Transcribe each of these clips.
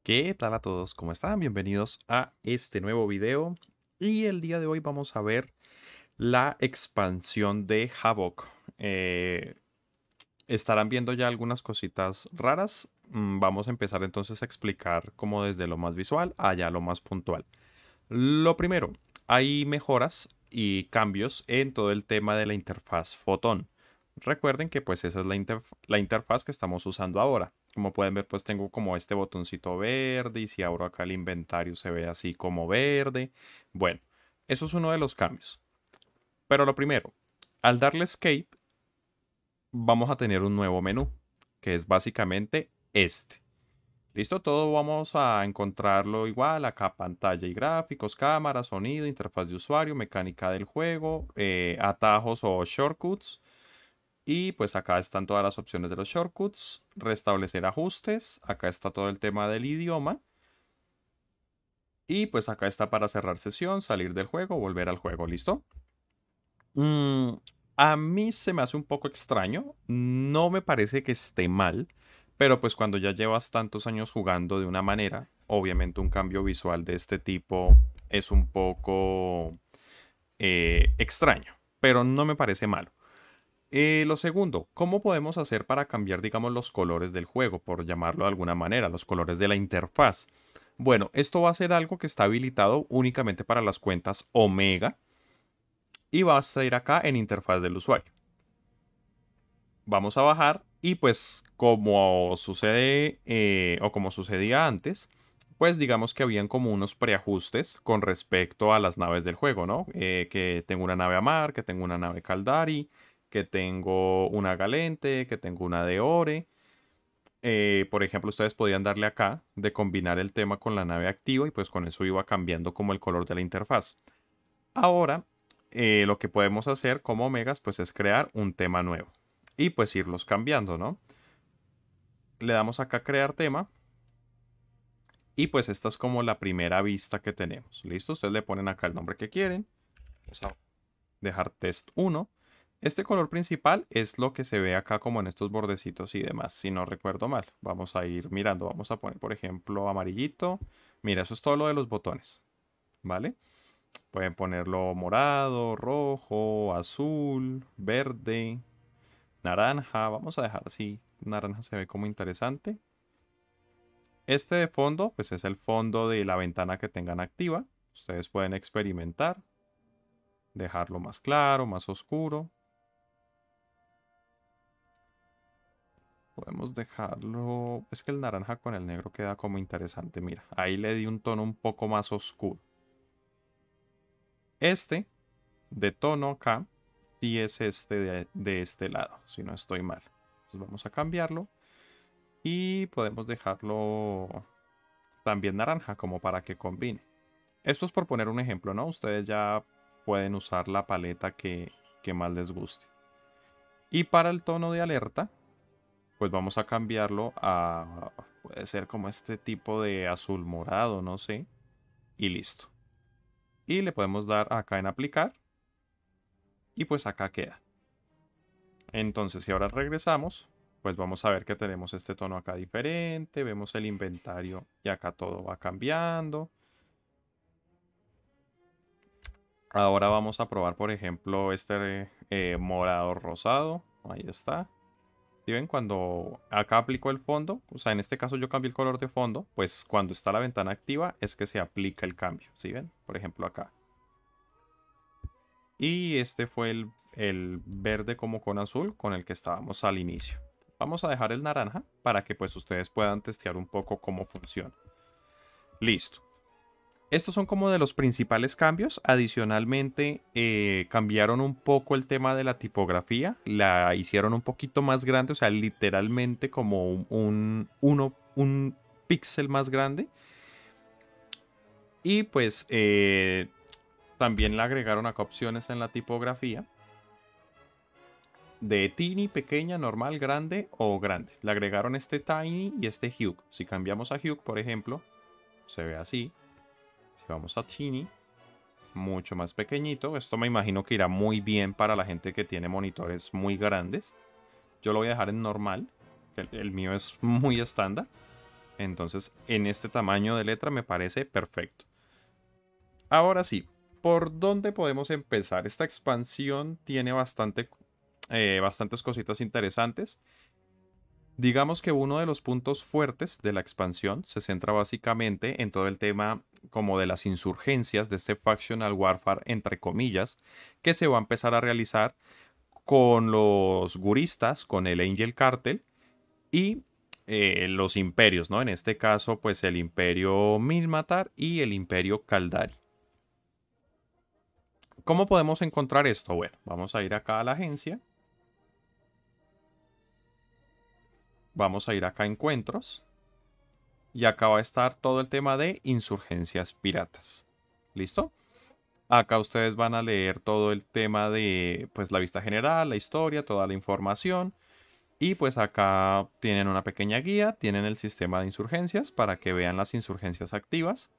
¿Qué tal a todos? ¿Cómo están? Bienvenidos a este nuevo video. Y el día de hoy vamos a ver la expansión de Havok. Estarán viendo ya algunas cositas raras. Vamos a empezar entonces a explicar como desde lo más visual a ya lo más puntual. Lo primero, hay mejoras y cambios en todo el tema de la interfaz Photon. Recuerden que pues esa es la interfaz que estamos usando ahora. Como pueden ver, pues tengo como este botoncito verde y si abro acá el inventario se ve así como verde. Bueno, eso es uno de los cambios. Pero lo primero, al darle escape, vamos a tener un nuevo menú, que es básicamente este. Listo, todo vamos a encontrarlo igual, acá pantalla y gráficos, cámara, sonido, interfaz de usuario, mecánica del juego, atajos o shortcuts. Y pues acá están todas las opciones de los shortcuts, restablecer ajustes, acá está todo el tema del idioma. Y pues acá está para cerrar sesión, salir del juego, volver al juego, ¿listo? Mm, a mí se me hace un poco extraño, no me parece que esté mal, pero pues cuando ya llevas tantos años jugando de una manera, obviamente un cambio visual de este tipo es un poco extraño, pero no me parece malo. Lo segundo, ¿cómo podemos hacer para cambiar, digamos, los colores del juego, por llamarlo de alguna manera, los colores de la interfaz? Bueno, esto va a ser algo que está habilitado únicamente para las cuentas Omega y vas a ir acá en interfaz del usuario. Vamos a bajar y pues como sucede o como sucedía antes, pues digamos que habían como unos preajustes con respecto a las naves del juego, ¿no? Que tengo una nave Amar, que tengo una nave Caldari, que tengo una Galente, que tengo una de Ore. Por ejemplo, ustedes podían darle acá de combinar el tema con la nave activa y pues con eso iba cambiando como el color de la interfaz. Ahora, lo que podemos hacer como Omegas pues es crear un tema nuevo y pues irlos cambiando, ¿no? Le damos acá a crear tema y pues esta es como la primera vista que tenemos. ¿Listo? Ustedes le ponen acá el nombre que quieren. Vamos a dejar test 1. Este color principal es lo que se ve acá como en estos bordecitos y demás, si no recuerdo mal. Vamos a ir mirando, vamos a poner por ejemplo amarillito. Mira, eso es todo lo de los botones, ¿vale? Pueden ponerlo morado, rojo, azul, verde, naranja. Vamos a dejar así, naranja se ve como interesante. Este de fondo, pues es el fondo de la ventana que tengan activa. Ustedes pueden experimentar, dejarlo más claro, más oscuro. Podemos dejarlo... Es que el naranja con el negro queda como interesante. Mira, ahí le di un tono un poco más oscuro. Este de tono acá, sí es este de este lado, si no estoy mal. Entonces vamos a cambiarlo y podemos dejarlo también naranja como para que combine. Esto es por poner un ejemplo, ¿no? Ustedes ya pueden usar la paleta que más les guste. Y para el tono de alerta, pues vamos a cambiarlo a... Puede ser como este tipo de azul morado, no sé. Y listo. Y le podemos dar acá en aplicar. Y pues acá queda. Entonces, si ahora regresamos, pues vamos a ver que tenemos este tono acá diferente. Vemos el inventario y acá todo va cambiando. Ahora vamos a probar, por ejemplo, este morado rosado. Ahí está. Si ven, cuando acá aplico el fondo, o sea, en este caso yo cambié el color de fondo, pues cuando está la ventana activa es que se aplica el cambio. ¿Sí ven? Por ejemplo, acá. Y este fue el verde como con azul con el que estábamos al inicio. Vamos a dejar el naranja para que pues ustedes puedan testear un poco cómo funciona. Listo. Estos son como de los principales cambios. Adicionalmente, cambiaron un poco el tema de la tipografía. La hicieron un poquito más grande, o sea, literalmente como un píxel más grande. Y pues también le agregaron acá opciones en la tipografía. De tiny, pequeña, normal, grande o grande. Le agregaron este tiny y este hue. Si cambiamos a hue, por ejemplo, se ve así. Si vamos a tiny, mucho más pequeñito. Esto me imagino que irá muy bien para la gente que tiene monitores muy grandes. Yo lo voy a dejar en normal. El mío es muy estándar. Entonces, en este tamaño de letra me parece perfecto. Ahora sí, ¿por dónde podemos empezar? Esta expansión tiene bastantes cositas interesantes. Digamos que uno de los puntos fuertes de la expansión se centra básicamente en todo el tema como de las insurgencias de este factional warfare entre comillas que se va a empezar a realizar con los guristas, con el Angel Cartel y los imperios, ¿no? En este caso, pues el imperio Milmatar y el imperio Caldari. ¿Cómo podemos encontrar esto? Bueno, vamos a ir acá a la agencia. Vamos a ir acá a encuentros. Y acá va a estar todo el tema de insurgencias piratas. ¿Listo? Acá ustedes van a leer todo el tema de pues la vista general, la historia, toda la información. Y pues acá tienen una pequeña guía, tienen el sistema de insurgencias para que vean las insurgencias activas.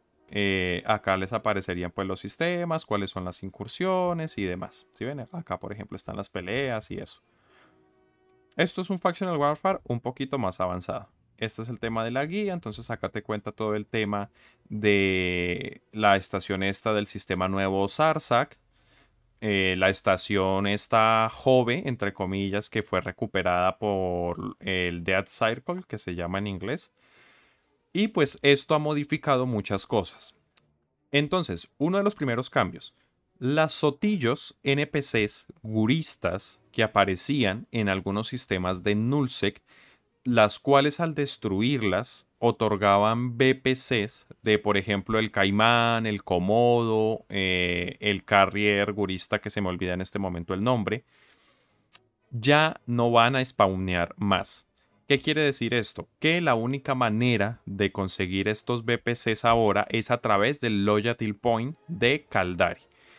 Acá les aparecerían pues los sistemas, cuáles son las incursiones y demás. ¿Sí ven? Acá por ejemplo están las peleas y eso. Esto es un Factional Warfare un poquito más avanzado. Este es el tema de la guía, entonces acá te cuenta todo el tema de la estación esta del sistema nuevo Zarsak, la estación esta Jove, entre comillas, que fue recuperada por el Dead Circle, que se llama en inglés. Y pues esto ha modificado muchas cosas. Entonces, uno de los primeros cambios. Las sotillos NPCs guristas que aparecían en algunos sistemas de Nullsec, las cuales al destruirlas otorgaban BPCs de, por ejemplo, el Caimán, el Komodo, el Carrier gurista, que se me olvida en este momento el nombre, ya no van a spawnear más. ¿Qué quiere decir esto? Que la única manera de conseguir estos BPCs ahora es a través del Loyalty Point de Caldari.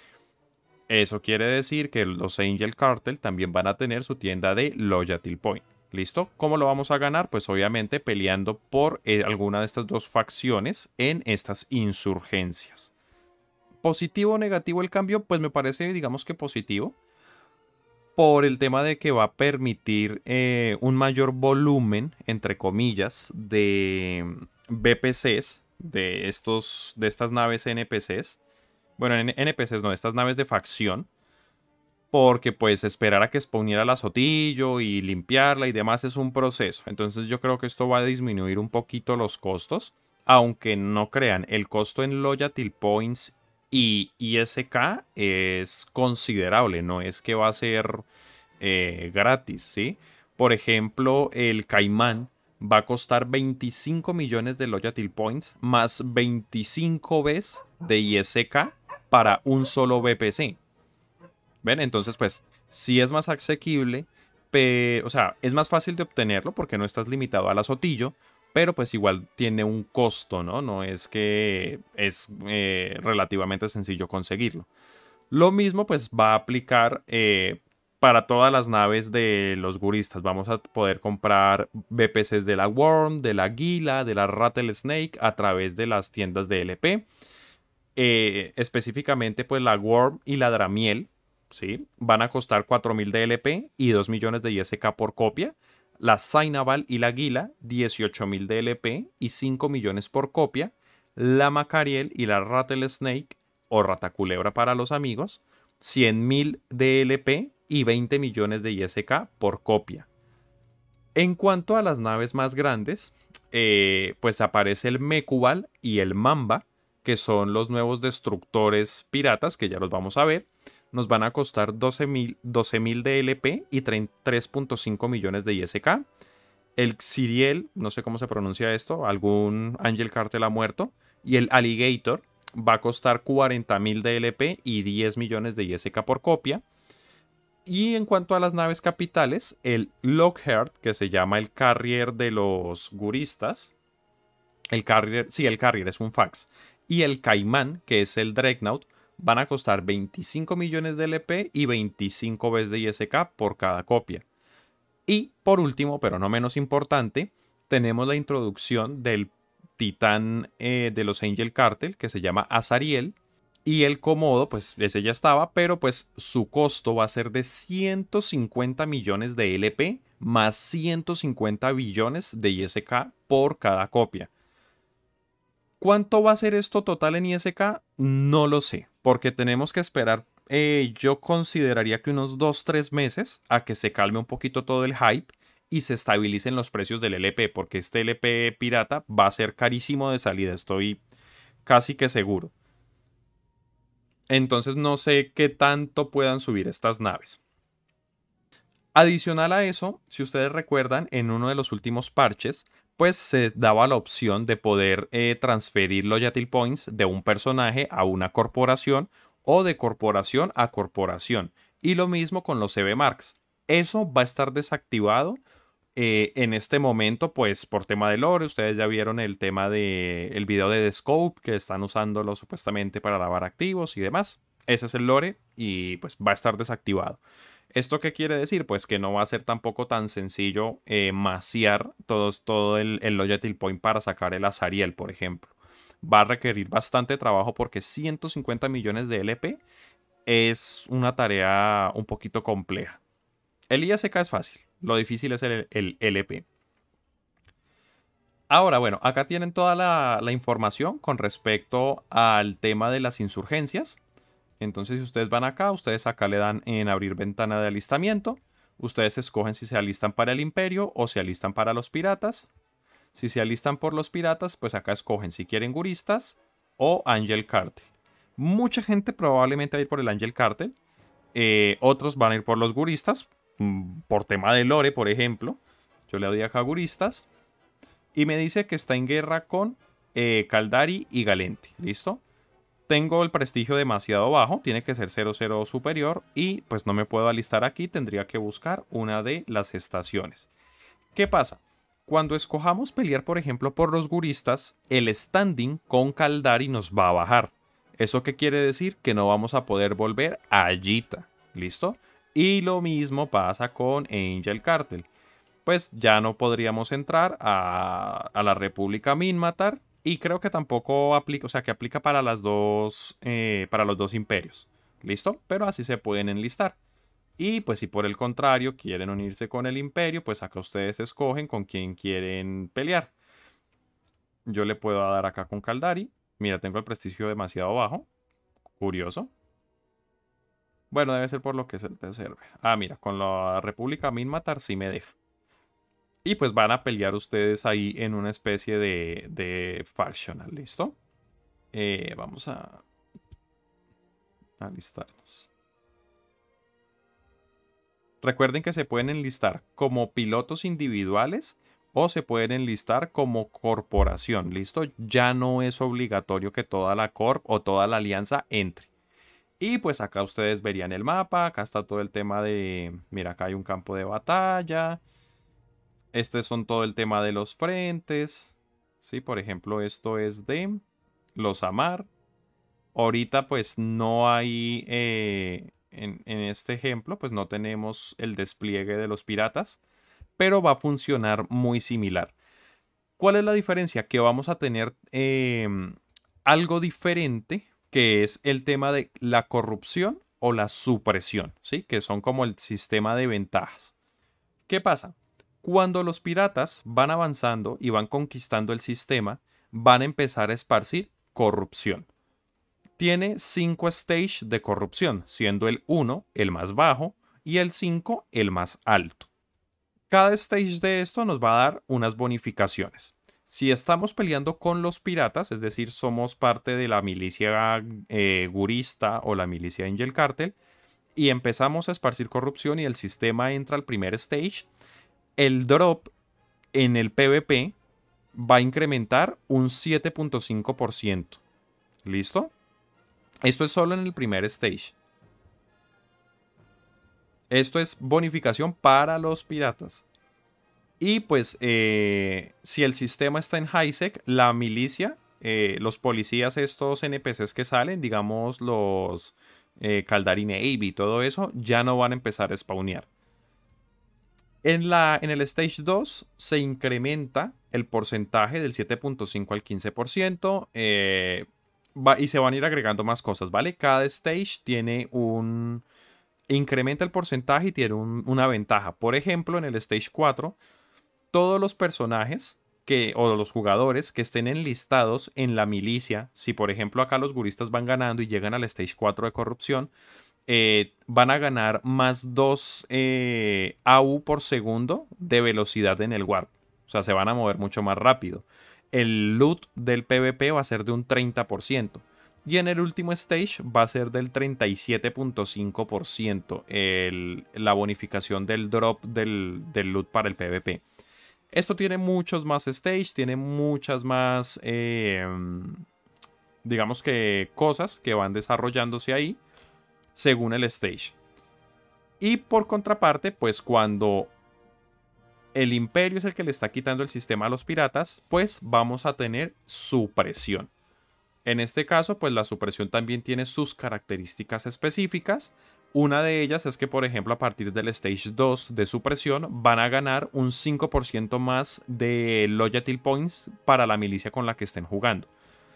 Eso quiere decir que los Angel Cartel también van a tener su tienda de Loyalty Point. ¿Listo? ¿Cómo lo vamos a ganar? Pues obviamente peleando por alguna de estas dos facciones en estas insurgencias. ¿Positivo o negativo el cambio? Pues me parece, digamos que positivo. Por el tema de que va a permitir un mayor volumen, entre comillas, de BPCs, de estas naves NPCs. Bueno, NPCs no, estas naves de facción. Porque pues esperar a que spawniera la Sotillo y limpiarla y demás es un proceso. Entonces yo creo que esto va a disminuir un poquito los costos. Aunque no crean, el costo en Loyalty Points y ISK es considerable. No es que va a ser gratis, ¿sí? Por ejemplo, el Caimán va a costar 25 millones de Loyalty Points más 25 veces de ISK para un solo BPC. ¿Ven? Entonces, pues, sí es más asequible, pero, o sea, es más fácil de obtenerlo porque no estás limitado a la Sotillo, pero pues igual tiene un costo, ¿no? No es que es relativamente sencillo conseguirlo. Lo mismo, pues, va a aplicar para todas las naves de los guristas. Vamos a poder comprar BPCs de la Worm, de la Gila, de la Rattlesnake a través de las tiendas de LP. Específicamente, pues, la Worm y la Dramiel, ¿sí? Van a costar 4.000 de LP y 2 millones de ISK por copia. La Zainaval y la Gila, 18.000 de LP y 5 millones por copia. La Macariel y la Rattlesnake, o Rataculebra para los amigos, 100.000 de LP y 20 millones de ISK por copia. En cuanto a las naves más grandes, pues aparece el Mecubal y el Mamba, que son los nuevos destructores piratas, que ya los vamos a ver. Nos van a costar 12.000 de LP y 3.5 millones de ISK. El Xiriel, no sé cómo se pronuncia esto, algún Angel Cartel ha muerto. Y el Alligator va a costar 40.000 de LP y 10 millones de ISK por copia. Y en cuanto a las naves capitales, el Lockhart, que se llama el Carrier de los guristas. El Carrier es un fax. Y el Caimán, que es el Dreadnought, van a costar 25 millones de LP y 25 veces de ISK por cada copia. Y por último, pero no menos importante, tenemos la introducción del titán de los Angel Cartel, que se llama Azariel. Y el Komodo, pues ese ya estaba, pero pues su costo va a ser de 150 millones de LP más 150 billones de ISK por cada copia. ¿Cuánto va a ser esto total en ISK? No lo sé, porque tenemos que esperar. Yo consideraría que unos 2-3 meses a que se calme un poquito todo el hype y se estabilicen los precios del LP, porque este LP pirata va a ser carísimo de salida, estoy casi que seguro. Entonces no sé qué tanto puedan subir estas naves. Adicional a eso, si ustedes recuerdan, en uno de los últimos parches, pues se daba la opción de poder transferir Loyalty Points de un personaje a una corporación o de corporación a corporación. Y lo mismo con los CB Marks. Eso va a estar desactivado en este momento, pues por tema de lore. Ustedes ya vieron el tema de el video de The Scope, que están usándolo supuestamente para lavar activos y demás. Ese es el lore y pues va a estar desactivado. ¿Esto qué quiere decir? Pues que no va a ser tampoco tan sencillo maciar todo el Loyalty Point para sacar el Azariel, por ejemplo. Va a requerir bastante trabajo porque 150 millones de LP es una tarea un poquito compleja. El ISK es fácil, lo difícil es el LP. Ahora, bueno, acá tienen toda la información con respecto al tema de las insurgencias. Entonces, si ustedes van acá, ustedes acá le dan en abrir ventana de alistamiento. Ustedes escogen si se alistan para el imperio o se alistan para los piratas. Si se alistan por los piratas, pues acá escogen si quieren guristas o Angel Cartel. Mucha gente probablemente va a ir por el Angel Cartel. Otros van a ir por los guristas. Por tema de lore, por ejemplo. Yo le doy acá guristas. Y me dice que está en guerra con Caldari y Galente. ¿Listo? Tengo el prestigio demasiado bajo, tiene que ser 00 superior y pues no me puedo alistar aquí, tendría que buscar una de las estaciones. ¿Qué pasa? Cuando escojamos pelear, por ejemplo, por los guristas, el standing con Caldari nos va a bajar. ¿Eso qué quiere decir? Que no vamos a poder volver a Ayita. ¿Listo? Y lo mismo pasa con Angel Cartel. Pues ya no podríamos entrar a la República Minmatar. Y creo que tampoco aplica, o sea que aplica para para los dos imperios. ¿Listo? Pero así se pueden enlistar. Y pues si por el contrario quieren unirse con el imperio, pues acá ustedes escogen con quién quieren pelear. Yo le puedo dar acá con Caldari. Mira, tengo el prestigio demasiado bajo. Curioso. Bueno, debe ser por lo que se te sirve. Ah, mira, con la República Minmatar sí me deja. Y pues van a pelear ustedes ahí en una especie de factional, ¿listo? Vamos a alistarnos. Recuerden que se pueden enlistar como pilotos individuales o se pueden enlistar como corporación, ¿listo? Ya no es obligatorio que toda la corp o toda la alianza entre. Y pues acá ustedes verían el mapa, acá está todo el tema de... Mira, acá hay un campo de batalla. Este son todo el tema de los frentes. Sí, por ejemplo, esto es de los Amar. Ahorita pues no hay, en este ejemplo, pues no tenemos el despliegue de los piratas, pero va a funcionar muy similar. ¿Cuál es la diferencia? Que vamos a tener algo diferente, que es el tema de la corrupción o la supresión, ¿sí? Que son como el sistema de ventajas. ¿Qué pasa? Cuando los piratas van avanzando y van conquistando el sistema, van a empezar a esparcir corrupción. Tiene 5 stages de corrupción, siendo el 1 el más bajo y el 5 el más alto. Cada stage de esto nos va a dar unas bonificaciones. Si estamos peleando con los piratas, es decir, somos parte de la milicia gurista o la milicia Angel Cartel, y empezamos a esparcir corrupción y el sistema entra al primer stage, el drop en el PvP va a incrementar un 7.5%. ¿Listo? Esto es solo en el primer stage. Esto es bonificación para los piratas. Y pues si el sistema está en highsec, la milicia, los policías, estos NPCs que salen, digamos los Caldari Navy y todo eso, ya no van a empezar a spawnear. En el Stage 2 se incrementa el porcentaje del 7.5 al 15%. Y se van a ir agregando más cosas, ¿vale? Cada stage tiene un incrementa el porcentaje y tiene una ventaja. Por ejemplo, en el Stage 4, todos los personajes o los jugadores que estén enlistados en la milicia, si por ejemplo acá los guristas van ganando y llegan al Stage 4 de corrupción, van a ganar más 2 AU por segundo de velocidad en el warp. O sea, se van a mover mucho más rápido. El loot del PvP va a ser de un 30%. Y en el último stage va a ser del 37.5% la bonificación del drop del loot para el PvP. Esto tiene muchos más stages, tiene muchas más, digamos que cosas que van desarrollándose ahí según el stage. Y por contraparte, pues cuando el imperio es el que le está quitando el sistema a los piratas, pues vamos a tener supresión. En este caso, pues la supresión también tiene sus características específicas. Una de ellas es que, por ejemplo, a partir del Stage 2 de supresión van a ganar un 5% más de Loyalty Points para la milicia con la que estén jugando.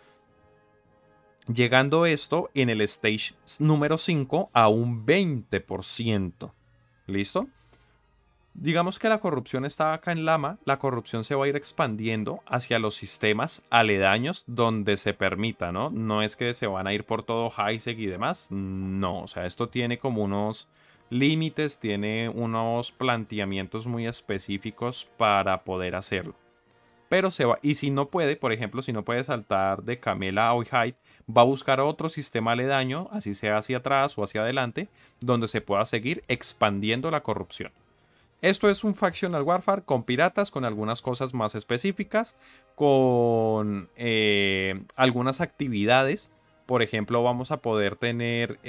Llegando esto en el Stage número 5 a un 20%. ¿Listo? Digamos que la corrupción está acá en Lama, la corrupción se va a ir expandiendo hacia los sistemas aledaños donde se permita, ¿no? No es que se van a ir por todo Highsec y demás, no, o sea, esto tiene como unos límites, tiene unos planteamientos muy específicos para poder hacerlo. Pero se va, y si no puede, por ejemplo, si no puede saltar de Camela a Oihide, va a buscar otro sistema aledaño, así sea hacia atrás o hacia adelante, donde se pueda seguir expandiendo la corrupción. Esto es un Factional Warfare con piratas, con algunas cosas más específicas, con algunas actividades. Por ejemplo, vamos a poder tener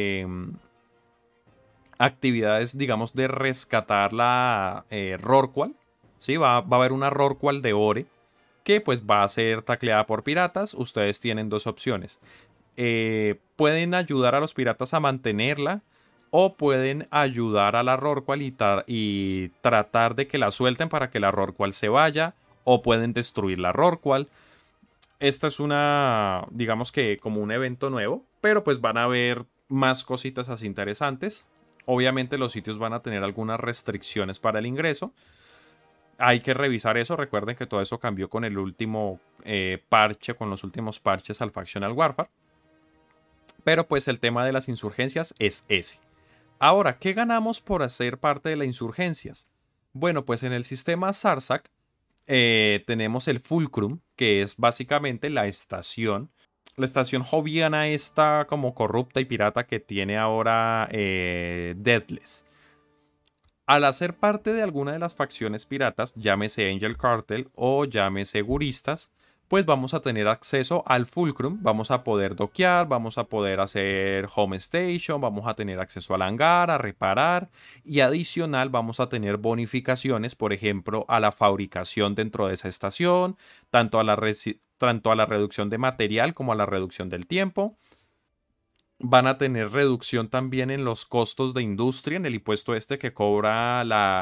actividades, digamos, de rescatar la Rorqual. ¿Sí? Va a haber una Rorqual de Ore que pues va a ser tacleada por piratas. Ustedes tienen dos opciones. Pueden ayudar a los piratas a mantenerla, o pueden ayudar a la Rorqual y tratar de que la suelten para que la Rorqual se vaya, o pueden destruir la Rorqual. Esta es una, digamos que como un evento nuevo, pero pues van a haber más cositas así interesantes. Obviamente los sitios van a tener algunas restricciones para el ingreso. Hay que revisar eso. Recuerden que todo eso cambió con el último parche, con los últimos parches al Factional Warfare. Pero pues el tema de las insurgencias es ese. Ahora, ¿qué ganamos por hacer parte de las insurgencias? Bueno, pues en el sistema Zarsak tenemos el Fulcrum, que es básicamente la estación joviana esta como corrupta y pirata que tiene ahora Deathless. Al hacer parte de alguna de las facciones piratas, llámese Angel Cartel o llámese Guristas, pues vamos a tener acceso al Fulcrum, vamos a poder doquear, vamos a poder hacer home station, vamos a tener acceso al hangar, a reparar, y adicional vamos a tener bonificaciones, por ejemplo, a la fabricación dentro de esa estación, tanto a la reducción de material como a la reducción del tiempo. Van a tener reducción también en los costos de industria, en el impuesto este que cobra la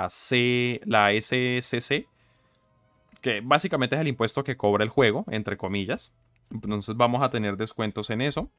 SCC, que básicamente es el impuesto que cobra el juego, entre comillas. Entonces vamos a tener descuentos en eso.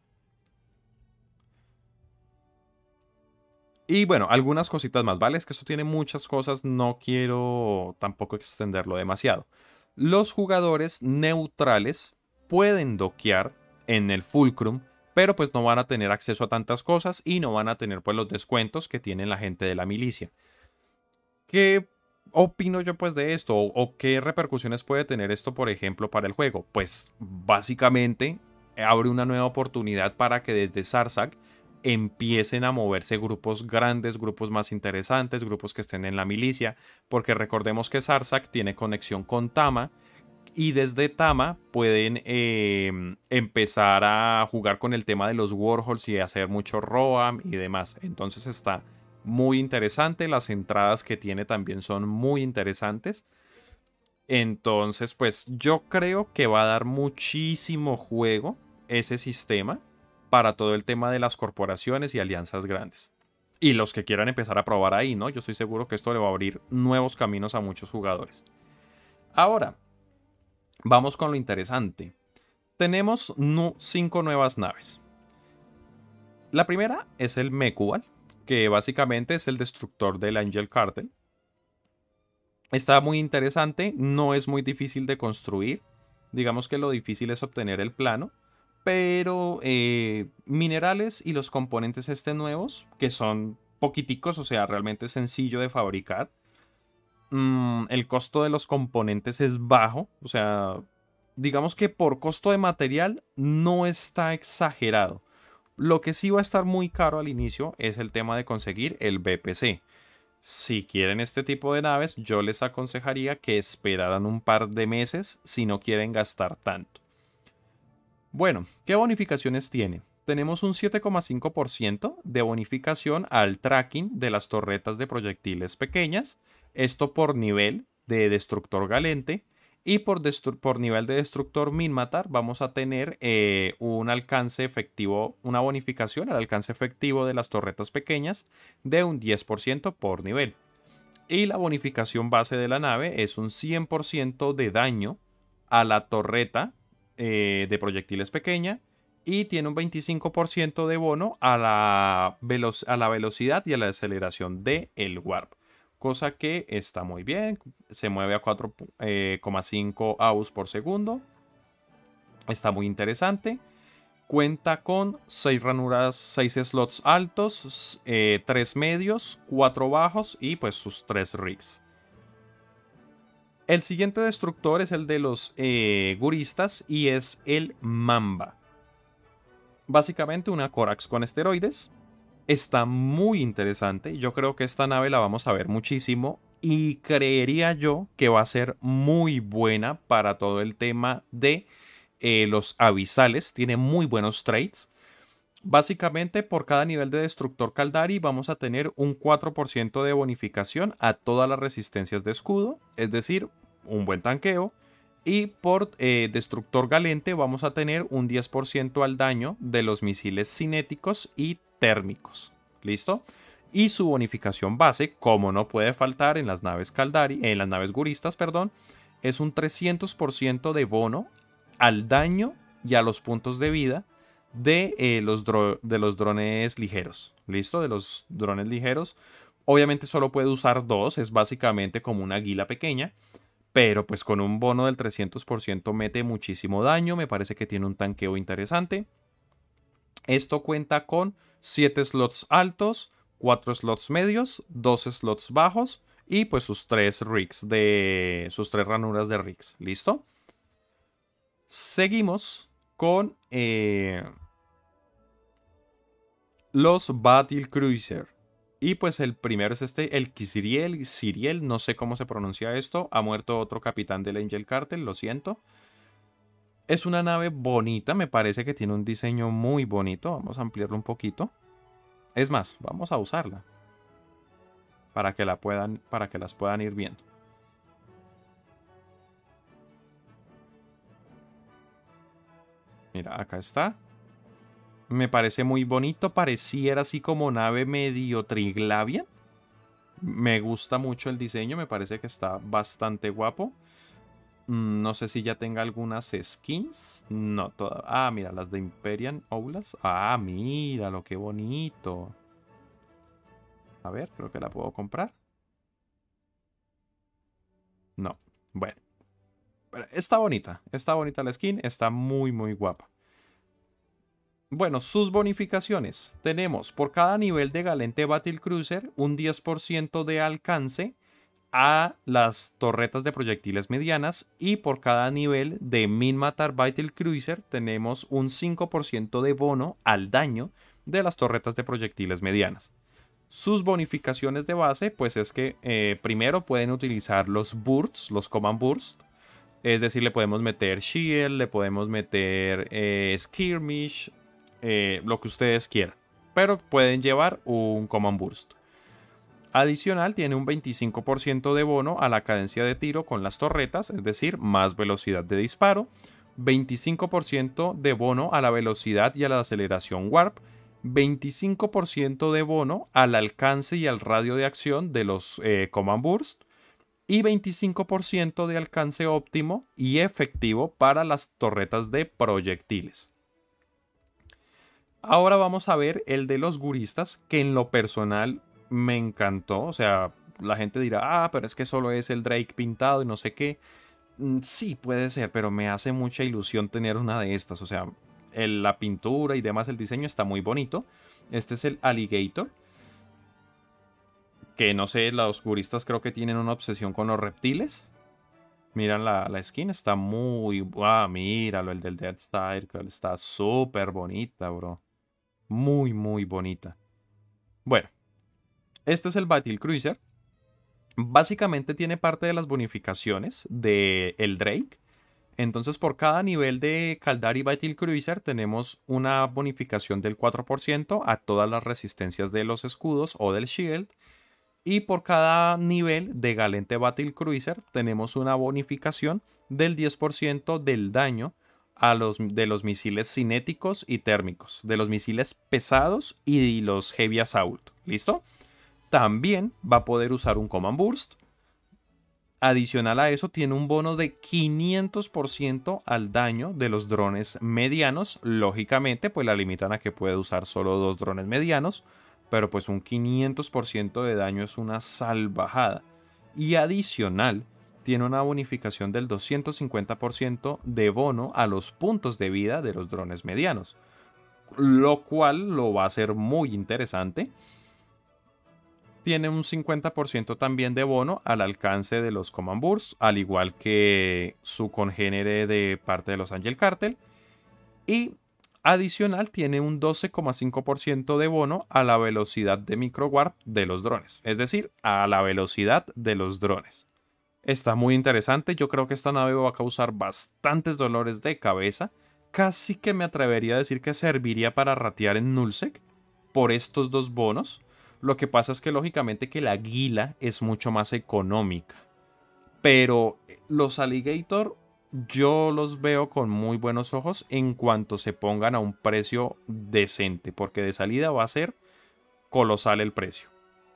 Y bueno, algunas cositas más, ¿vale? Es que esto tiene muchas cosas, no quiero tampoco extenderlo demasiado. Los jugadores neutrales pueden doquear en el Fulcrum, pero pues no van a tener acceso a tantas cosas y no van a tener pues los descuentos que tiene la gente de la milicia. ¿Qué opino yo pues de esto? ¿O qué repercusiones puede tener esto, por ejemplo, para el juego? Pues básicamente abre una nueva oportunidad para que desde Zarsak empiecen a moverse grupos grandes, grupos más interesantes, grupos que estén en la milicia, porque recordemos que Zarsak tiene conexión con Tama, y desde Tama pueden empezar a jugar con el tema de los Warhols y hacer mucho Roam y demás. Entonces está muy interesante. Las entradas que tiene también son muy interesantes. Entonces, pues yo creo que va a dar muchísimo juego ese sistema para todo el tema de las corporaciones y alianzas grandes. Y los que quieran empezar a probar ahí, ¿no? Yo estoy seguro que esto le va a abrir nuevos caminos a muchos jugadores. Ahora, vamos con lo interesante. Tenemos 5 nuevas naves. La primera es el Mekuval, que básicamente es el destructor del Angel Cartel. Está muy interesante, no es muy difícil de construir. Digamos que lo difícil es obtener el plano. Pero minerales y los componentes nuevos, que son poquiticos, o sea, realmente sencillo de fabricar. El costo de los componentes es bajo, o sea, digamos que por costo de material no está exagerado. Lo que sí va a estar muy caro al inicio es el tema de conseguir el BPC. Si quieren este tipo de naves, yo les aconsejaría que esperaran un par de meses si no quieren gastar tanto. Bueno, ¿qué bonificaciones tiene? Tenemos un 7,5% de bonificación al tracking de las torretas de proyectiles pequeñas, esto por nivel de destructor galente, y por nivel de destructor Minmatar vamos a tener un alcance efectivo, una bonificación al alcance efectivo de las torretas pequeñas de un 10% por nivel. Y la bonificación base de la nave es un 100% de daño a la torreta de proyectiles pequeña y tiene un 25% de bono a la velocidad y a la aceleración del warp. Cosa que está muy bien. Se mueve a 4,5 AUS por segundo. Está muy interesante. Cuenta con 6 ranuras, 6 slots altos, 3 medios, 4 bajos y pues sus 3 rigs. El siguiente destructor es el de los guristas y es el Mamba. Básicamente una Corax con esteroides. Está muy interesante. Yo creo que esta nave la vamos a ver muchísimo. Y creería yo que va a ser muy buena para todo el tema de los abisales. Tiene muy buenos traits. Básicamente por cada nivel de destructor Caldari vamos a tener un 4% de bonificación a todas las resistencias de escudo. Es decir, un buen tanqueo. Y por destructor galente vamos a tener un 10% al daño de los misiles cinéticos y térmicos. ¿Listo? Y su bonificación base, como no puede faltar en las naves Caldari, en las naves guristas, perdón, es un 300% de bono al daño y a los puntos de vida de los drones ligeros. ¿Listo? De los drones ligeros. Obviamente solo puede usar 2, es básicamente como una águila pequeña. Pero pues con un bono del 300% mete muchísimo daño. Me parece que tiene un tanqueo interesante. Esto cuenta con 7 slots altos, 4 slots medios, 2 slots bajos y pues sus 3 rigs sus 3 ranuras de rigs. ¿Listo? Seguimos con los Battle Cruiser. Y pues el primero es el Siriel, no sé cómo se pronuncia esto. Ha muerto otro capitán del Angel Cartel, lo siento. Es una nave bonita, me parece que tiene un diseño muy bonito. Vamos a ampliarlo un poquito. Es más, vamos a usarla. Para que las puedan ir viendo. Mira, acá está. Me parece muy bonito. Pareciera así como nave medio Triglavian. Me gusta mucho el diseño. Me parece que está bastante guapo. No sé si ya tenga algunas skins. No, todas. Ah, mira, las de Imperial Aulas. Ah, mira, lo que bonito. A ver, creo que la puedo comprar. No. Bueno. Está bonita. Está bonita la skin. Está muy, muy guapa. Bueno, sus bonificaciones. Tenemos por cada nivel de Galente Battle Cruiser un 10% de alcance a las torretas de proyectiles medianas y por cada nivel de Minmatar Battle Cruiser tenemos un 5% de bono al daño de las torretas de proyectiles medianas. Sus bonificaciones de base pues es que primero pueden utilizar los bursts, los command bursts. Es decir, le podemos meter shield, le podemos meter skirmish, lo que ustedes quieran. Pero pueden llevar un command burst. Adicional, tiene un 25% de bono a la cadencia de tiro con las torretas, es decir, más velocidad de disparo. 25% de bono a la velocidad y a la aceleración warp. 25% de bono al alcance y al radio de acción de los command burst. Y 25% de alcance óptimo y efectivo para las torretas de proyectiles. Ahora vamos a ver el de los guristas, que en lo personal me encantó. O sea, la gente dirá, pero es que solo es el Drake pintado y no sé qué. Sí, puede ser, pero me hace mucha ilusión tener una de estas. O sea, la pintura y demás, el diseño está muy bonito. Este es el Alligator, que no sé, los guristas creo que tienen una obsesión con los reptiles. Miran la skin, está muy... míralo, el del Dead Circle, está súper bonita, bro. Muy, muy bonita. Bueno, este es el Battle Cruiser. Básicamente tiene parte de las bonificaciones de el Drake. Entonces, por cada nivel de Caldari Battle Cruiser tenemos una bonificación del 4% a todas las resistencias de los escudos o del shield. Y por cada nivel de Galente Battle Cruiser tenemos una bonificación del 10% del daño de los misiles cinéticos y térmicos, de los misiles pesados y los Heavy Assault. ¿Listo? También va a poder usar un Command Burst. Adicional a eso, tiene un bono de 500% al daño de los drones medianos. Lógicamente, pues la limitan a que puede usar solo 2 drones medianos. Pero pues un 500% de daño es una salvajada. Y adicional, tiene una bonificación del 250% de bono a los puntos de vida de los drones medianos. Lo cual lo va a hacer muy interesante. Tiene un 50% también de bono al alcance de los Command Bursts, al igual que su congénere de parte de los Angel Cartel. Y adicional tiene un 12,5% de bono a la velocidad de microwarp de los drones, es decir, a la velocidad de los drones. Está muy interesante, yo creo que esta nave va a causar bastantes dolores de cabeza. Casi que me atrevería a decir que serviría para ratear en Nullsec por estos dos bonos. Lo que pasa es que lógicamente que la Guila es mucho más económica. Pero los Alligator yo los veo con muy buenos ojos en cuanto se pongan a un precio decente. Porque de salida va a ser colosal el precio.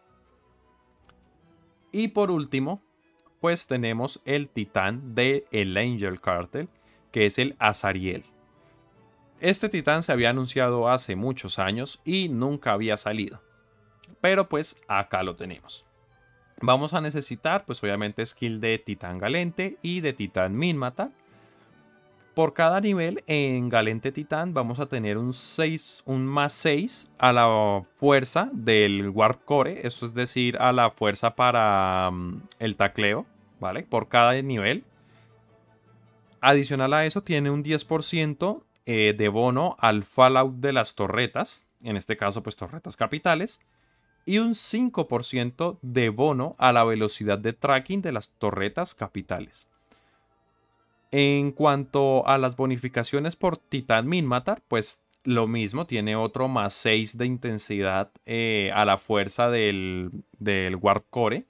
Y por último, pues tenemos el titán de el Angel Cartel, que es el Azariel. Este titán se había anunciado hace muchos años y nunca había salido. Pero pues acá lo tenemos. Vamos a necesitar pues obviamente skill de titán galente y de titán minmatar. Por cada nivel en galente titán vamos a tener un más 6 a la fuerza del warp core. Eso es decir, a la fuerza para el tacleo, ¿vale? Por cada nivel. Adicional a eso tiene un 10% de bono al fallout de las torretas. En este caso pues torretas capitales. Y un 5% de bono a la velocidad de tracking de las torretas capitales. En cuanto a las bonificaciones por Titán Minmatar, pues lo mismo, tiene otro más 6 de intensidad a la fuerza del Warp Core.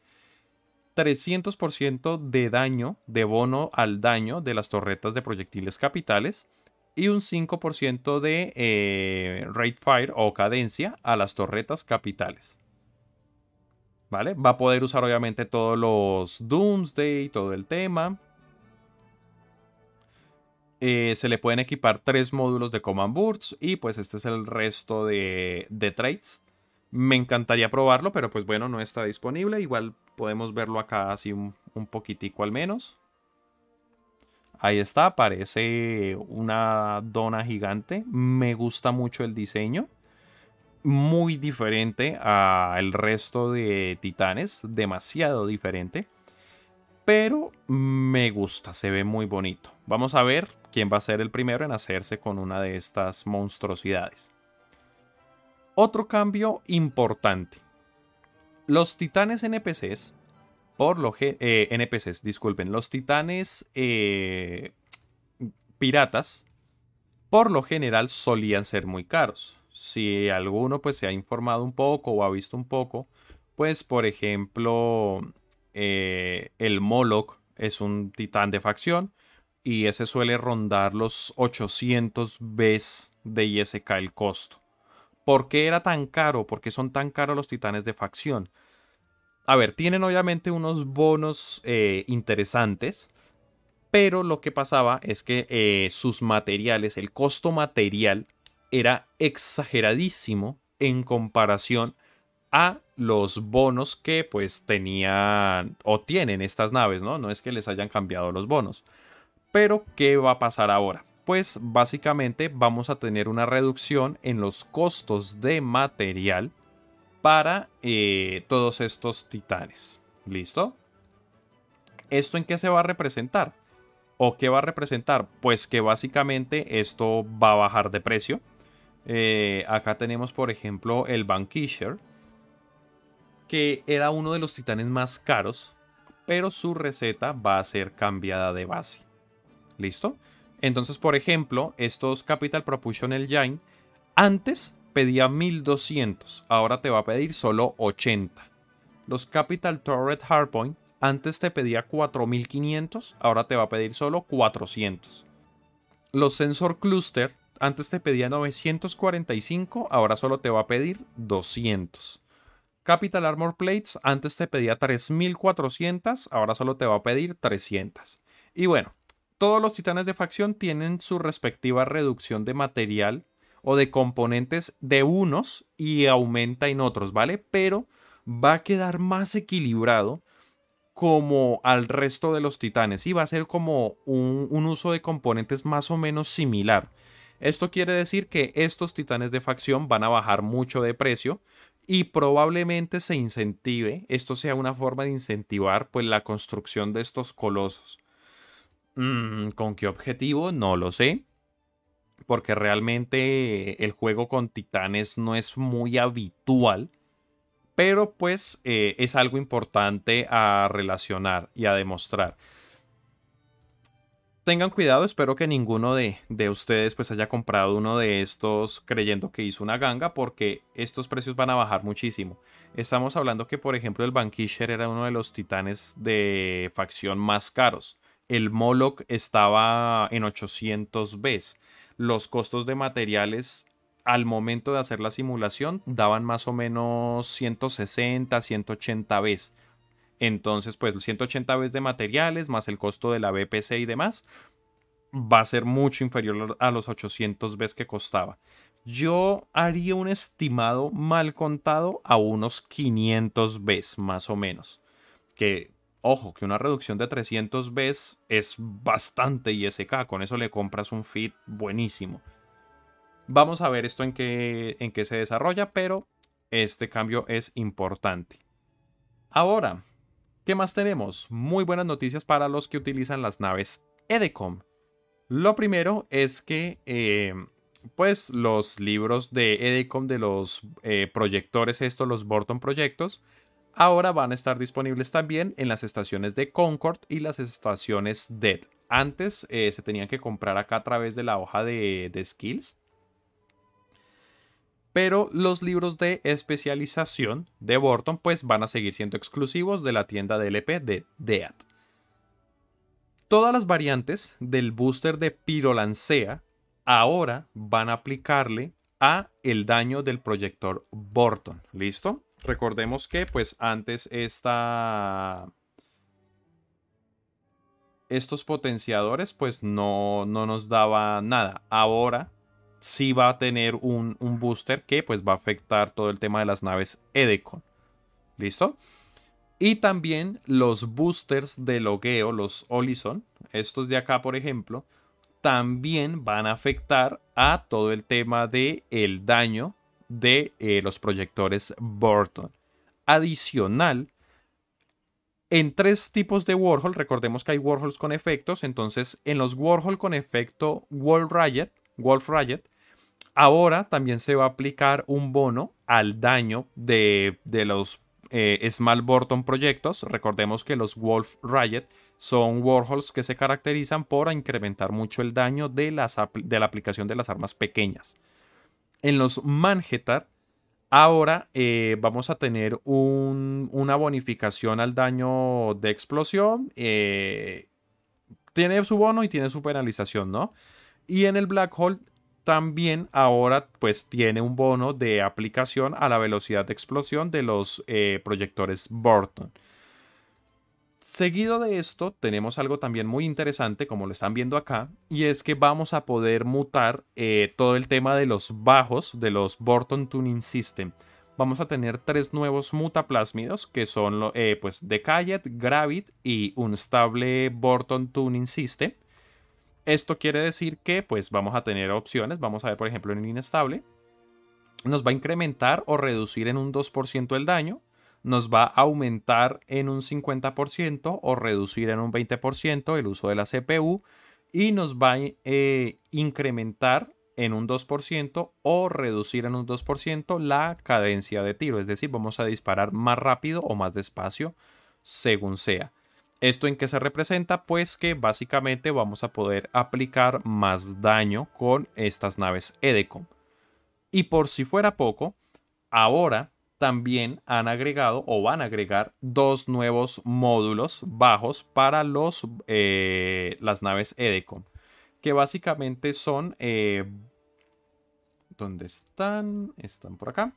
300% de daño, de bono al daño de las torretas de proyectiles capitales. Y un 5% de Rate Fire o cadencia a las torretas capitales. ¿Vale? Va a poder usar obviamente todos los Doomsday, todo el tema. Se le pueden equipar 3 módulos de Command Bursts y pues este es el resto de traits. Me encantaría probarlo, pero pues bueno, no está disponible. Igual podemos verlo acá así un poquitico al menos. Ahí está, parece una dona gigante. Me gusta mucho el diseño. Muy diferente al resto de titanes, demasiado diferente. Pero me gusta, se ve muy bonito. Vamos a ver quién va a ser el primero en hacerse con una de estas monstruosidades. Otro cambio importante. Los titanes NPCs, disculpen, los titanes piratas, por lo general solían ser muy caros. Si alguno pues se ha informado un poco o ha visto un poco, pues por ejemplo el Moloch es un titán de facción y ese suele rondar los 800 Bs de ISK el costo. ¿Por qué era tan caro? ¿Por qué son tan caros los titanes de facción? A ver, tienen obviamente unos bonos interesantes, pero lo que pasaba es que sus materiales, el costo material era exageradísimo en comparación a los bonos que pues tenían o tienen estas naves, ¿no? No es que les hayan cambiado los bonos. Pero, ¿qué va a pasar ahora? Pues básicamente vamos a tener una reducción en los costos de material para todos estos titanes. ¿Listo? ¿Esto en qué se va a representar? ¿O qué va a representar? Pues que básicamente esto va a bajar de precio. Acá tenemos, por ejemplo, el Vanquisher, que era uno de los titanes más caros, pero su receta va a ser cambiada de base. ¿Listo? Entonces, por ejemplo, estos Capital Propulsion Engine antes pedía 1200, ahora te va a pedir solo 80. Los Capital Turret Hardpoint antes te pedía 4500, ahora te va a pedir solo 400. Los Sensor Cluster antes te pedía 945, ahora solo te va a pedir 200. Capital Armor Plates antes te pedía 3400, ahora solo te va a pedir 300. Y bueno, todos los titanes de facción tienen su respectiva reducción de material o de componentes de unos y aumenta en otros, ¿vale? Pero va a quedar más equilibrado como al resto de los titanes y va a ser como un uso de componentes más o menos similar. Esto quiere decir que estos titanes de facción van a bajar mucho de precio y probablemente se incentive, esto sea una forma de incentivar pues la construcción de estos colosos. ¿Con qué objetivo? No lo sé, porque realmente el juego con titanes no es muy habitual, pero pues es algo importante a relacionar y a demostrar. Tengan cuidado, espero que ninguno de ustedes pues haya comprado uno de estos creyendo que hizo una ganga, porque estos precios van a bajar muchísimo. Estamos hablando que, por ejemplo, el Vanquisher era uno de los titanes de facción más caros. El Moloch estaba en 800 Bs. Los costos de materiales al momento de hacer la simulación daban más o menos 160, 180 Bs. Entonces, pues 180 Bs de materiales más el costo de la BPC y demás va a ser mucho inferior a los 800 Bs que costaba. Yo haría un estimado mal contado a unos 500 Bs más o menos. Que, ojo, que una reducción de 300 Bs es bastante ISK. Con eso le compras un feed buenísimo. Vamos a ver esto en qué se desarrolla, pero este cambio es importante. Ahora, ¿qué más tenemos? Muy buenas noticias para los que utilizan las naves EDECOM. Lo primero es que pues los libros de EDECOM de los proyectores estos, los Burton proyectos, ahora van a estar disponibles también en las estaciones de Concord y las estaciones DED. Antes se tenían que comprar acá a través de la hoja de skills. Pero los libros de especialización de Burton pues van a seguir siendo exclusivos de la tienda de LP de DEAT. Todas las variantes del booster de Pyrolancea ahora van a aplicarle a el daño del proyector Burton. ¿Listo? Recordemos que pues antes estos potenciadores pues no nos daba nada. Ahora sí va a tener un booster que pues va a afectar todo el tema de las naves EDECON. ¿Listo? Y también los boosters de logueo, los Olison, estos de acá por ejemplo, también van a afectar a todo el tema de el daño de los proyectores Burton. Adicional, en tres tipos de Warhol, recordemos que hay Warhols con efectos, entonces en los Warhol con efecto Wolf Riot, ahora también se va a aplicar un bono al daño de los Small Burton proyectos. Recordemos que los Wolf Riot son Warhols que se caracterizan por incrementar mucho el daño de la aplicación de las armas pequeñas. En los Mangetar, ahora vamos a tener una bonificación al daño de explosión. Tiene su bono y tiene su penalización, ¿no? Y en el Black Hole también ahora pues tiene un bono de aplicación a la velocidad de explosión de los proyectores Burton. Seguido de esto, tenemos algo también muy interesante, como lo están viendo acá, y es que vamos a poder mutar todo el tema de los bajos de los Burton Tuning System. Vamos a tener 3 nuevos mutaplásmidos que son pues Decayed, Gravit y Unstable Burton Tuning System. Esto quiere decir que pues vamos a tener opciones. Vamos a ver, por ejemplo, en el inestable. Nos va a incrementar o reducir en un 2% el daño. Nos va a aumentar en un 50% o reducir en un 20% el uso de la CPU. Y nos va a incrementar en un 2% o reducir en un 2% la cadencia de tiro. Es decir, vamos a disparar más rápido o más despacio según sea. ¿Esto en qué se representa? Pues que básicamente vamos a poder aplicar más daño con estas naves EDECOM. Y por si fuera poco, ahora también han agregado o van a agregar 2 nuevos módulos bajos para las naves EDECOM. Que básicamente son... ¿dónde están? Están por acá.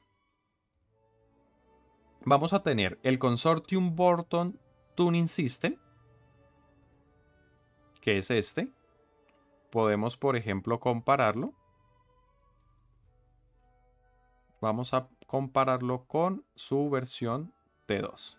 Vamos a tener el Consortium Burton Tuning System, que es este. Podemos, por ejemplo, compararlo. Vamos a compararlo con su versión T2.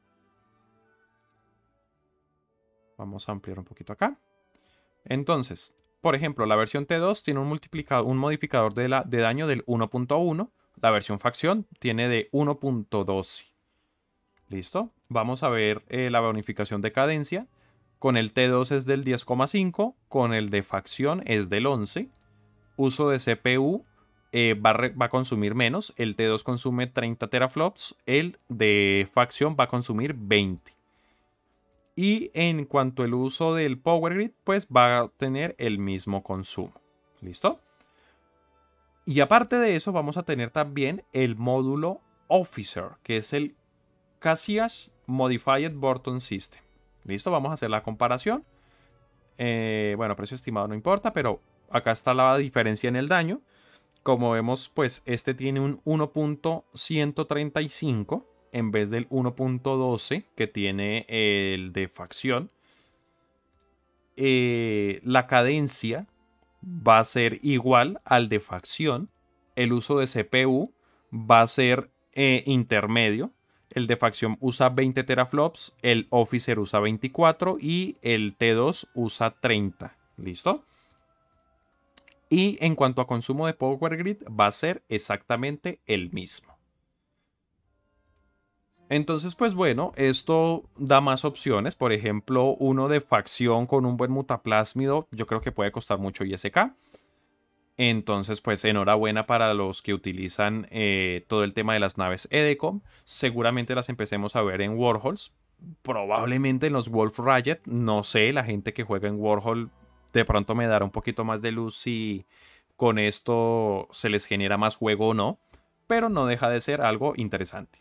Vamos a ampliar un poquito acá. Entonces, por ejemplo, la versión T2 tiene un modificador de daño del 1.1. La versión facción tiene de 1.12. ¿Listo? Vamos a ver la bonificación de cadencia. Con el T2 es del 10,5. Con el de facción es del 11. Uso de CPU va a consumir menos. El T2 consume 30 teraflops. El de facción va a consumir 20. Y en cuanto al uso del Power Grid, pues va a tener el mismo consumo. ¿Listo? Y aparte de eso, vamos a tener también el módulo Officer, que es el Cassius Modified Burton System. ¿Listo? Vamos a hacer la comparación. Bueno, precio estimado no importa, pero acá está la diferencia en el daño. Como vemos, pues este tiene un 1.135 en vez del 1.12 que tiene el de facción. La cadencia va a ser igual al de facción. El uso de CPU va a ser intermedio. El de facción usa 20 teraflops, el Officer usa 24 y el T2 usa 30. ¿Listo? Y en cuanto a consumo de Power Grid, va a ser exactamente el mismo. Entonces, pues bueno, esto da más opciones. Por ejemplo, uno de facción con un buen mutaplásmido, yo creo que puede costar mucho ISK. Entonces, pues enhorabuena para los que utilizan todo el tema de las naves EDECOM. Seguramente las empecemos a ver en Warhols. Probablemente en los Wolf Riot. No sé, la gente que juega en Warhol de pronto me dará un poquito más de luz si con esto se les genera más juego o no. Pero no deja de ser algo interesante.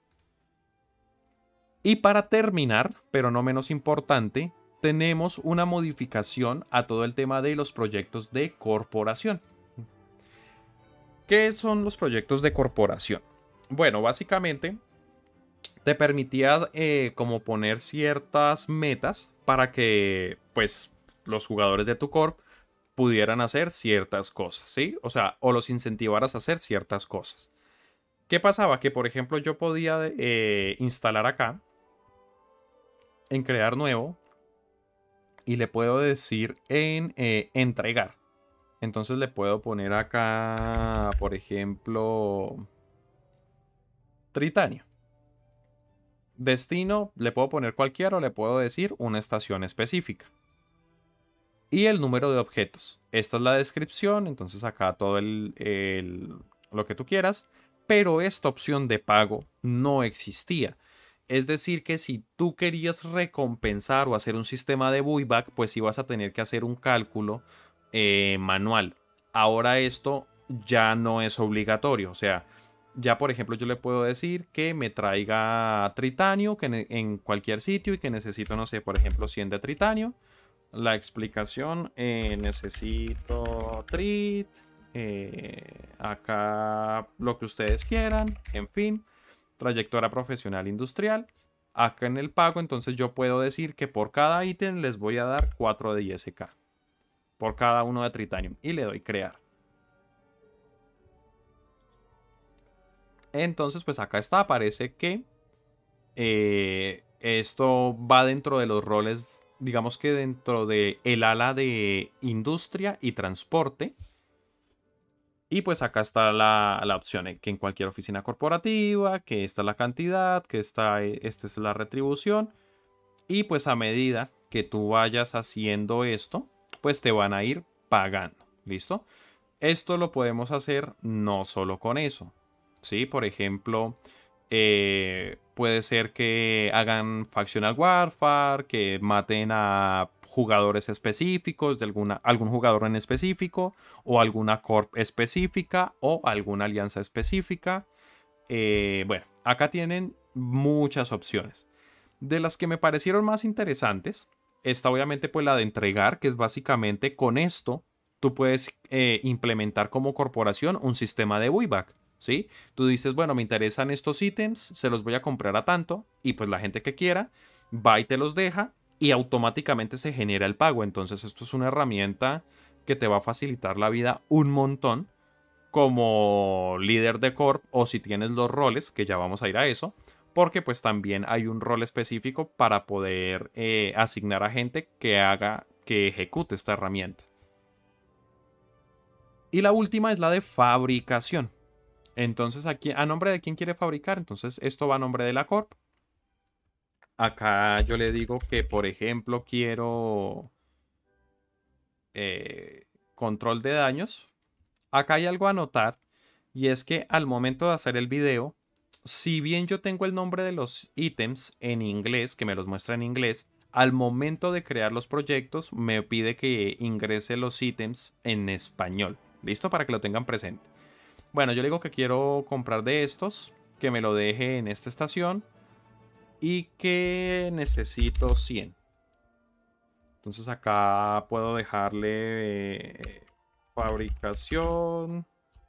Y para terminar, pero no menos importante, tenemos una modificación a todo el tema de los proyectos de corporación. ¿Qué son los proyectos de corporación? Bueno, básicamente te permitía como poner ciertas metas para que pues los jugadores de tu corp pudieran hacer ciertas cosas, ¿sí? O sea, o los incentivaras a hacer ciertas cosas. ¿Qué pasaba? Que por ejemplo yo podía instalar acá en crear nuevo y le puedo decir en entregar. Entonces le puedo poner acá, por ejemplo, Tritanio. Destino, le puedo poner cualquiera o le puedo decir una estación específica. Y el número de objetos. Esta es la descripción, entonces acá todo lo que tú quieras. Pero esta opción de pago no existía. Es decir, que si tú querías recompensar o hacer un sistema de buyback, pues ibas a tener que hacer un cálculo manual. Ahora esto ya no es obligatorio. O sea, ya por ejemplo yo le puedo decir que me traiga tritanio en cualquier sitio y que necesito, no sé, por ejemplo 100 de tritanio. La explicación, necesito trit. Acá lo que ustedes quieran, en fin. Trayectoria profesional industrial. Acá en el pago, entonces yo puedo decir que por cada ítem les voy a dar 4 de ISK. Por cada uno de Tritanium. Y le doy crear. Entonces, pues acá está. Aparece que esto va dentro de los roles, digamos que dentro de el ala de industria y transporte. Y pues acá está la opción, que en cualquier oficina corporativa, que esta es la cantidad, que esta es la retribución. Y pues a medida que tú vayas haciendo esto, pues te van a ir pagando. ¿Listo? Esto lo podemos hacer no solo con eso. ¿Sí? Por ejemplo, puede ser que hagan Factional Warfare, que maten a jugadores específicos, de algún jugador en específico, o alguna corp específica, o alguna alianza específica. Bueno, acá tienen muchas opciones. De las que me parecieron más interesantes, está obviamente pues la de entregar, que es básicamente con esto tú puedes implementar como corporación un sistema de buyback, ¿sí? Tú dices, bueno, me interesan estos ítems, se los voy a comprar a tanto, y pues la gente que quiera va y te los deja y automáticamente se genera el pago. Entonces esto es una herramienta que te va a facilitar la vida un montón como líder de corp, o si tienes los roles, que ya vamos a ir a eso, porque pues también hay un rol específico para poder asignar a gente que ejecute esta herramienta. Y la última es la de fabricación. Entonces, aquí, ¿a nombre de quién quiere fabricar? Entonces, esto va a nombre de la corp. Acá yo le digo que, por ejemplo, quiero control de daños. Acá hay algo a notar, y es que al momento de hacer el video, si bien yo tengo el nombre de los ítems en inglés, que me los muestra en inglés, al momento de crear los proyectos me pide que ingrese los ítems en español. ¿Listo? Para que lo tengan presente. Bueno, yo le digo que quiero comprar de estos, que me lo deje en esta estación y que necesito 100. Entonces acá puedo dejarle fabricación,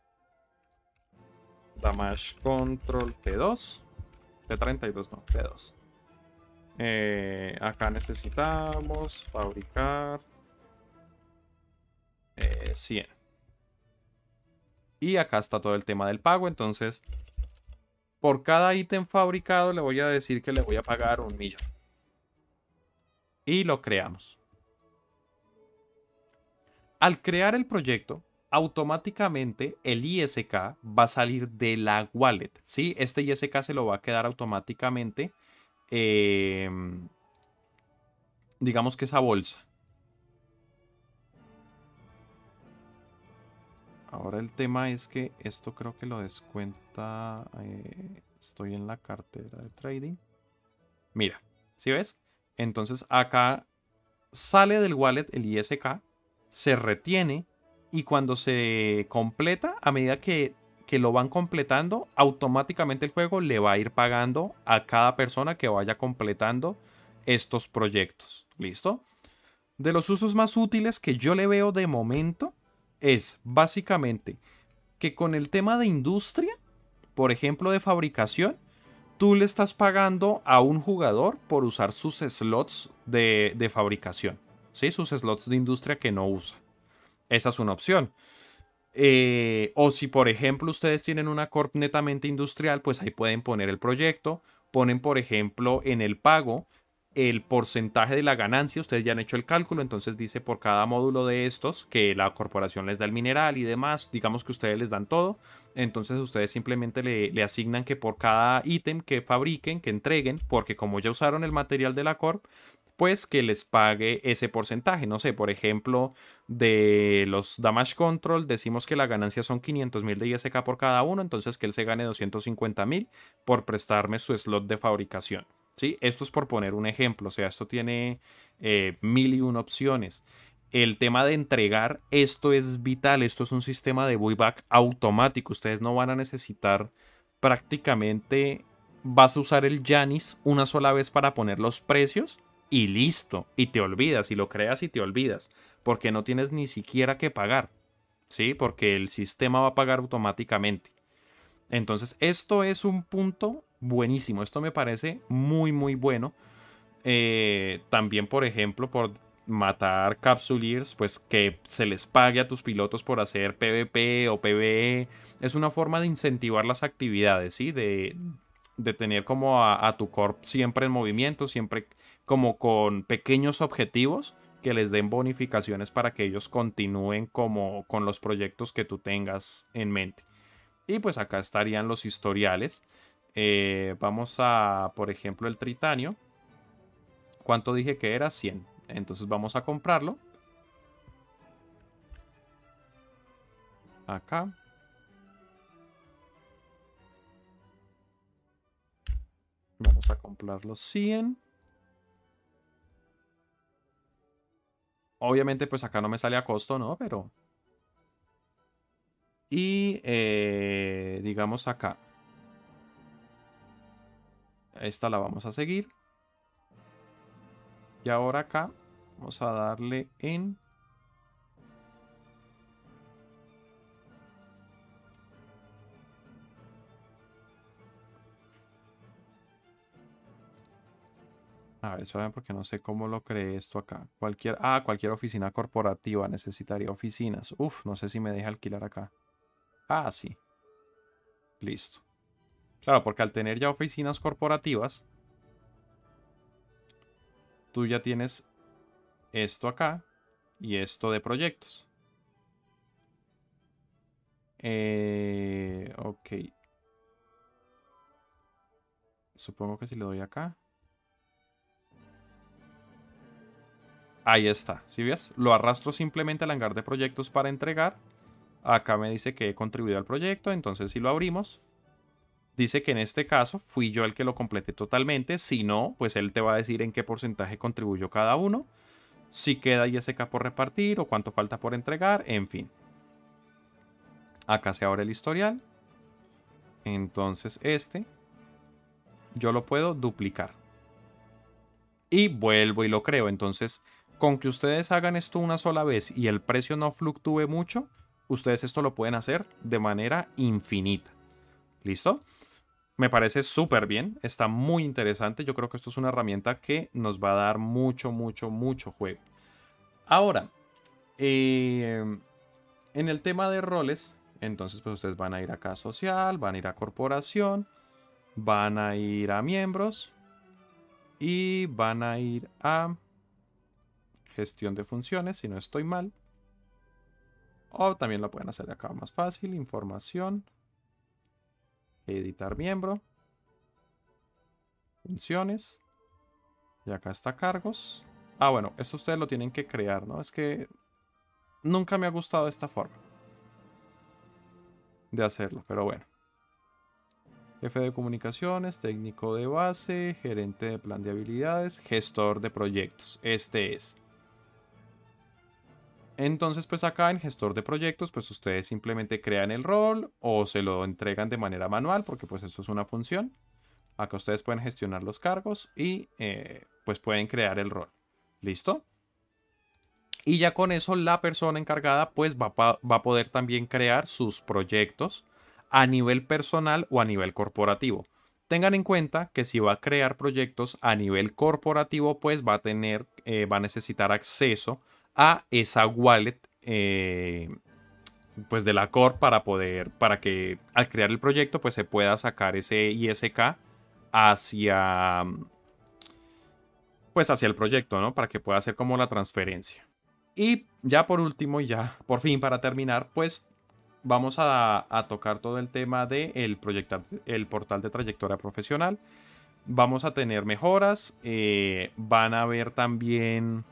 damage control P2, P32 no, P2. Acá necesitamos fabricar 100. Y acá está todo el tema del pago. Entonces, por cada ítem fabricado le voy a decir que le voy a pagar 1.000.000. Y lo creamos. Al crear el proyecto, automáticamente el ISK va a salir de la wallet. ¿Sí? Este ISK se lo va a quedar automáticamente. Digamos que esa bolsa. Ahora el tema es que esto creo que lo descuenta. Estoy en la cartera de trading. Mira, ¿sí ves? Entonces acá sale del wallet el ISK, se retiene y cuando se completa, a medida que lo van completando, automáticamente el juego le va a ir pagando a cada persona que vaya completando estos proyectos. ¿Listo? De los usos más útiles que yo le veo de momento es básicamente que con el tema de industria, por ejemplo de fabricación, tú le estás pagando a un jugador por usar sus slots de fabricación, ¿sí? Sus slots de industria que no usa. Esa es una opción. O si por ejemplo ustedes tienen una corp netamente industrial, pues ahí pueden poner el proyecto, ponen por ejemplo en el pago el porcentaje de la ganancia, ustedes ya han hecho el cálculo, entonces dice por cada módulo de estos que la corporación les da el mineral y demás, digamos que ustedes les dan todo, entonces ustedes simplemente le asignan que por cada ítem que fabriquen, que entreguen, porque como ya usaron el material de la corp, pues que les pague ese porcentaje. No sé, por ejemplo, de los damage control, decimos que la ganancia son 500.000 de ISK por cada uno, entonces que él se gane 250.000 por prestarme su slot de fabricación. ¿Sí? Esto es por poner un ejemplo, o sea, esto tiene 1.001 opciones. El tema de entregar, esto es vital, esto es un sistema de buyback automático, ustedes no van a necesitar prácticamente, vas a usar el Yanis una sola vez para poner los precios y listo, y te olvidas, y lo creas y te olvidas, porque no tienes ni siquiera que pagar, ¿sí? Porque el sistema va a pagar automáticamente. Entonces, esto es un punto buenísimo. Esto me parece muy, muy bueno. También, por ejemplo, por matar Capsuleers, pues que se les pague a tus pilotos por hacer PvP o PvE. Es una forma de incentivar las actividades, ¿sí? De tener como a tu corp siempre en movimiento, siempre como con pequeños objetivos que les den bonificaciones para que ellos continúen como con los proyectos que tú tengas en mente. Y pues acá estarían los historiales. Vamos a, por ejemplo, el Tritanio. ¿Cuánto dije que era? 100. Entonces vamos a comprarlo. Acá. Vamos a comprar los 100. Obviamente pues acá no me sale a costo, ¿no? Pero... Y digamos acá. Esta la vamos a seguir. Y ahora acá vamos a darle en... A ver, espérame porque no sé cómo lo creé esto acá. Cualquier oficina corporativa necesitaría oficinas. Uf, no sé si me deja alquilar acá. Ah, sí. Listo. Claro, porque al tener ya oficinas corporativas, tú ya tienes esto acá y esto de proyectos. Ok. Supongo que si le doy acá. Ahí está. ¿Sí ves? Lo arrastro simplemente al hangar de proyectos para entregar. Acá me dice que he contribuido al proyecto. Entonces si lo abrimos, dice que en este caso fui yo el que lo completé totalmente. Si no, pues él te va a decir en qué porcentaje contribuyó cada uno. Si queda ISK por repartir o cuánto falta por entregar. En fin. Acá se abre el historial. Entonces este yo lo puedo duplicar. Y vuelvo y lo creo. Entonces, con que ustedes hagan esto una sola vez y el precio no fluctúe mucho, ustedes esto lo pueden hacer de manera infinita. ¿Listo? Me parece súper bien. Está muy interesante. Yo creo que esto es una herramienta que nos va a dar mucho, mucho, mucho juego. Ahora, en el tema de roles, entonces pues ustedes van a ir acá a social, van a ir a corporación, van a ir a miembros y van a ir a gestión de funciones, si no estoy mal. O también lo pueden hacer de acá más fácil. Información. Editar miembro. Funciones. Y acá está cargos. Ah, bueno, esto ustedes lo tienen que crear, ¿no? Es que nunca me ha gustado esta forma de hacerlo, pero bueno. Jefe de comunicaciones, técnico de base, gerente de plan de habilidades, gestor de proyectos. Este es. Entonces, pues acá en gestor de proyectos, pues ustedes simplemente crean el rol o se lo entregan de manera manual, porque pues eso es una función. Acá ustedes pueden gestionar los cargos y pues pueden crear el rol. ¿Listo? Y ya con eso la persona encargada pues va a poder también crear sus proyectos a nivel personal o a nivel corporativo. Tengan en cuenta que si va a crear proyectos a nivel corporativo pues va a necesitar acceso a esa wallet pues de la Corp para que al crear el proyecto pues se pueda sacar ese ISK hacia, pues hacia el proyecto, ¿no? Para que pueda hacer como la transferencia. Y ya por último, y ya por fin para terminar, pues vamos a tocar todo el tema de el portal de trayectoria profesional. Vamos a tener mejoras, van a haber también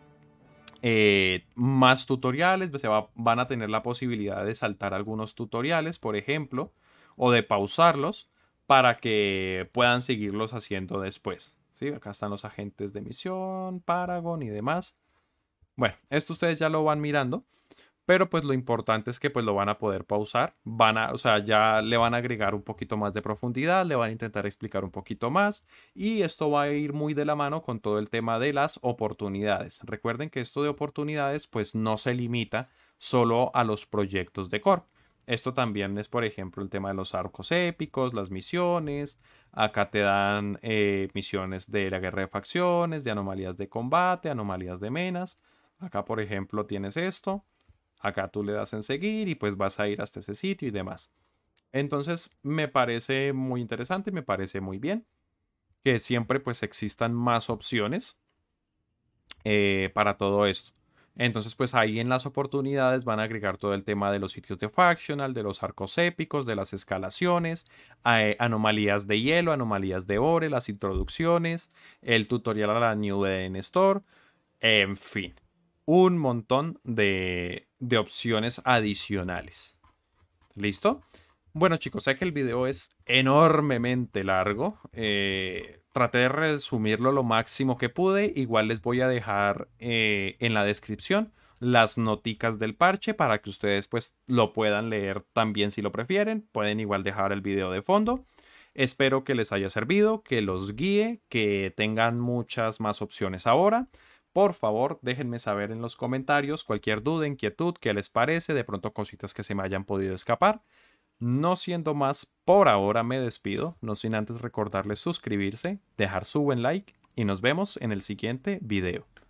más tutoriales, van a tener la posibilidad de saltar algunos tutoriales, por ejemplo, o de pausarlos para que puedan seguirlos haciendo después. ¿Sí? Acá están los agentes de misión, Paragon y demás. Bueno, esto ustedes ya lo van mirando, pero pues lo importante es que pues lo van a poder pausar, o sea, ya le van a agregar un poquito más de profundidad, le van a intentar explicar un poquito más y esto va a ir muy de la mano con todo el tema de las oportunidades. Recuerden que esto de oportunidades pues no se limita solo a los proyectos de Corp. Esto también es, por ejemplo, el tema de los arcos épicos, las misiones. Acá te dan misiones de la guerra de facciones, de anomalías de combate, anomalías de menas. Acá, por ejemplo, tienes esto. Acá tú le das en seguir y pues vas a ir hasta ese sitio y demás. Entonces, me parece muy interesante, me parece muy bien que siempre pues existan más opciones para todo esto. Entonces, pues ahí en las oportunidades van a agregar todo el tema de los sitios de Factional, de los arcos épicos, de las escalaciones, anomalías de hielo, anomalías de ore, las introducciones, el tutorial a la New Eden Store, en fin, un montón de opciones adicionales. ¿Listo? Bueno, chicos, sé que el video es enormemente largo. Traté de resumirlo lo máximo que pude. Igual les voy a dejar en la descripción las noticas del parche para que ustedes pues lo puedan leer también si lo prefieren. Pueden igual dejar el video de fondo. Espero que les haya servido, que los guíe, que tengan muchas más opciones ahora. Por favor, déjenme saber en los comentarios cualquier duda, inquietud, qué les parece, de pronto cositas que se me hayan podido escapar. No siendo más, por ahora me despido, no sin antes recordarles suscribirse, dejar su buen like y nos vemos en el siguiente video.